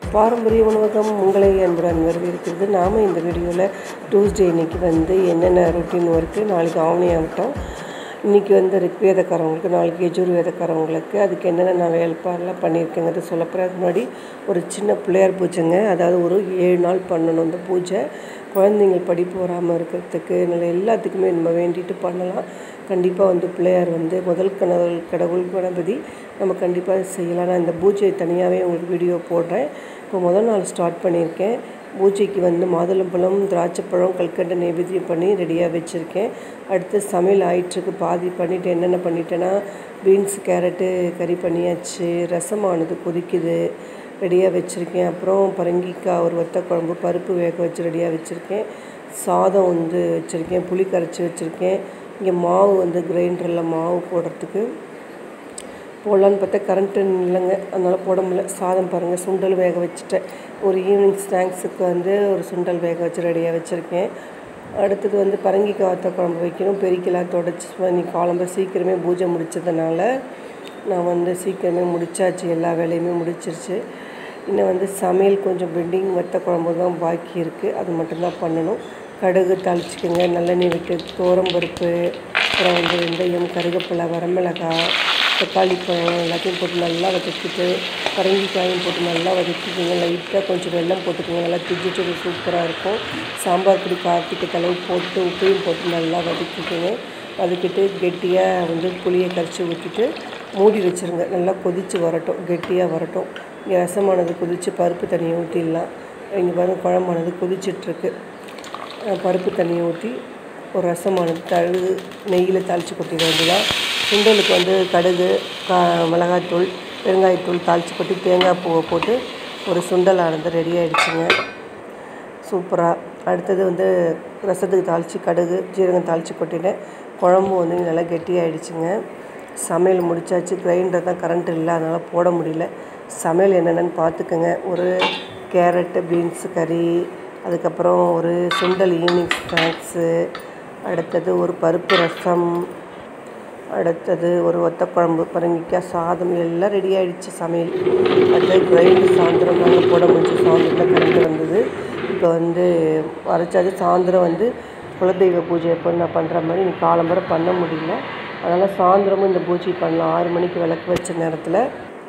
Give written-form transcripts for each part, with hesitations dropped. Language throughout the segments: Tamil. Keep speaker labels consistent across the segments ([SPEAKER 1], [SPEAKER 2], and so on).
[SPEAKER 1] பாரம்பரிய உணவகம் உங்களை அன்புடன் வரவேற்கிறது. நாம் இந்த வீடியோவில் டியூஸ்டே இன்றைக்கி என்னென்ன ரொட்டீன் ஒர்க்கு, நாளைக்கு ஆவணி ஆகட்டும், இன்றைக்கி ரிக்வேதக்காரவங்களுக்கு, நாளைக்கு யஜுர்வேதக்காரவங்களுக்கு அதுக்கு என்னென்ன நான் வேலைப்பாடெல்லாம் பண்ணியிருக்கேங்கிறத சொல்ல போகிறேன். அதுக்கு முன்னாடி ஒரு சின்ன பிள்ளையார் பூஜைங்க, அதாவது ஒரு 7 நாள் பண்ணணும் இந்த பூஜை. குழந்தைங்க படிப்பு வராமல் இருக்கிறதுக்கு எல்லாத்துக்குமே நம்ம வேண்டிட்டு பண்ணலாம். கண்டிப்பாக பிள்ளையார் முதல் கடவுள் கணபதி, நம்ம கண்டிப்பாக செய்யலாம். நான் இந்த பூஜையை தனியாகவே உங்களுக்கு வீடியோ போடுறேன். இப்போ முதல் நாள் ஸ்டார்ட் பண்ணியிருக்கேன். பூஜைக்கு மாதுளம்பழம், திராட்சைப்பழம், கல்கண்டு நைவேத்தியம் பண்ணி ரெடியாக வச்சுருக்கேன். அடுத்து சமையல் ஆயிட்டுருக்கு. பாதி பண்ணிவிட்டு என்னென்ன பண்ணிட்டேன்னா, பீன்ஸ் கேரட்டு கறி பண்ணியாச்சு, ரசமானது கொதிக்குது, ரெடியாக வச்சுருக்கேன். அப்புறம் பரங்கிக்காய் ஒரு வத்த குழம்பு, பருப்பு வேக வச்சு ரெடியாக வச்சுருக்கேன். சாதம் வச்சுருக்கேன், புளி கரைச்சி வச்சுருக்கேன். இங்கே மாவு கிரைண்டரில் மாவு போடுறதுக்கு போடலான்னு பார்த்தா கரண்ட்டு இல்லைங்க, அதனால் போட முடியல. சாதம் பாருங்கள், சுண்டல் வேக வச்சுட்டேன். ஒரு ஈவினிங் ஸ்நாக்ஸுக்கு ஒரு சுண்டல் வேக வச்சு ரெடியாக வச்சுருக்கேன். அடுத்தது பரங்கிக்காய் வத்த குழம்பு வைக்கணும். பெருக்கிலாம் தொடச்சி இன்றைக்கி காலம்பரம் சீக்கிரமே பூஜை முடித்ததுனால நான் சீக்கிரமே முடித்தாச்சு, எல்லா வேலையுமே முடிச்சிருச்சு. இன்னும் சமையல் கொஞ்சம் பெண்டிங், வத்த குழம்பு தான் பாக்கி இருக்குது, அது மட்டும்தான் பண்ணணும். கடுகு தாளிச்சிக்கோங்க, நல்லெண்ணெய் விட்டு பருப்பு, அப்புறம் வெந்தயம், கருவேப்பிலை, வரமிளகாய், தக்காளி பழம் எல்லாத்தையும் போட்டு நல்லா வதக்கிட்டு, பரங்கிக்காயும் போட்டு நல்லா வதக்கிக்கோங்க. லைட்டாக கொஞ்சம் வெல்லம் போட்டுக்கோங்க, நல்லா திஜிட்டு சூப்பராக இருக்கும். சாம்பார் பொடி, கார்த்திகை தலை போட்டு உப்பையும் போட்டு நல்லா வதக்கிக்கோங்க. வதக்கிட்டு கெட்டியாக புளியை கரைச்சி ஊற்றிட்டு மூடி வச்சுருங்க. நல்லா கொதித்து வரட்டும், கெட்டியாக வரட்டும். இங்கே ரசமானது கொதித்து பருப்பு தண்ணியை ஊற்றிடலாம். இங்கே பாருங்கள், குழம்பானது கொதிச்சிட்ருக்கு. பருப்பு தண்ணியை ஊற்றி ஒரு ரசமானது நெய்யில் தாளித்து கொட்டிட வேண்டியதான். சுண்டலுக்கு கடுகு, மிளகாய்த்தூள், பெருங்காயத்தூள் தாளித்து கொட்டி தேங்காய் பூவை போட்டு ஒரு சுண்டலானது ரெடி ஆகிடுச்சுங்க, சூப்பராக. அடுத்தது ரசத்துக்கு தாளித்து கடுகு ஜீரகம் தாளித்து கொட்டிட்டேன். குழம்பு நல்லா கெட்டியாகிடுச்சுங்க. சமையல் முடித்தாச்சு. கிரைண்டர் தான் கரண்ட் இல்லை, அதனால் போட முடியல. சமையல் என்னென்னு பார்த்துக்கோங்க. ஒரு கேரட்டு பீன்ஸு கறி, அதுக்கப்புறம் ஒரு சுண்டல் ஈவினிங் ஸ்நாக்ஸு, அடுத்தது ஒரு பருப்பு ரசம், அடுத்தது ஒரு வத்த குழம்பு, பரங்கிக்காய் சாதம், எல்லாம் ரெடி ஆகிடுச்சு சமையல். அடுத்தது கிரைண்டர் சாயந்தரம் நாங்கள் போட முடிச்சு. சாயந்தரம் கரண்ட் வந்தது. இப்போ அரைச்சாச்சு. சாயந்தரம் குலதெய்வ பூஜை எப்போ நான் பண்ணுற மாதிரி இன்னைக்கு காலம்பரம் பண்ண முடியல, அதனால் சாயந்தரமும் இந்த பூஜை பண்ணலாம். 6 மணிக்கு விளக்கு வச்ச நேரத்தில்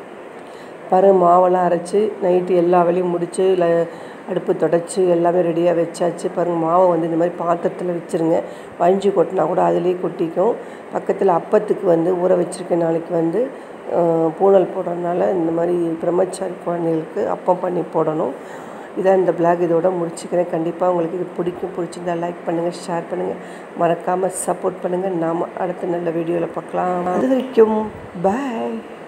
[SPEAKER 1] மாவெல்லாம் அரைச்சி நைட்டு எல்லா வேலையும் முடித்து அடுப்பு தொடச்சி எல்லாமே ரெடியாக வச்சாச்சு. பாருங்கள், மாவை இந்த மாதிரி பாத்திரத்தில் வச்சுருங்க. வஞ்சி கொட்டினா கூட அதிலே கொட்டிக்கும். பக்கத்தில் அப்பத்துக்கு ஊற வச்சுருக்கேன். நாளைக்கு பூனல் போடுறதுனால இந்த மாதிரி பிரம்மச்சாரி குழந்தைகளுக்கு அப்பம் பண்ணி போடணும். இதான் இந்த பிளாக், இதோட முடிச்சுக்கிறேன். கண்டிப்பாக உங்களுக்கு இது பிடிச்சிருந்தா லைக் பண்ணுங்கள், ஷேர் பண்ணுங்கள், மறக்காமல் சப்போர்ட் பண்ணுங்கள். நாம் அடுத்த நல்ல வீடியோவில் பார்க்கலாம். அது வரைக்கும் பாய்.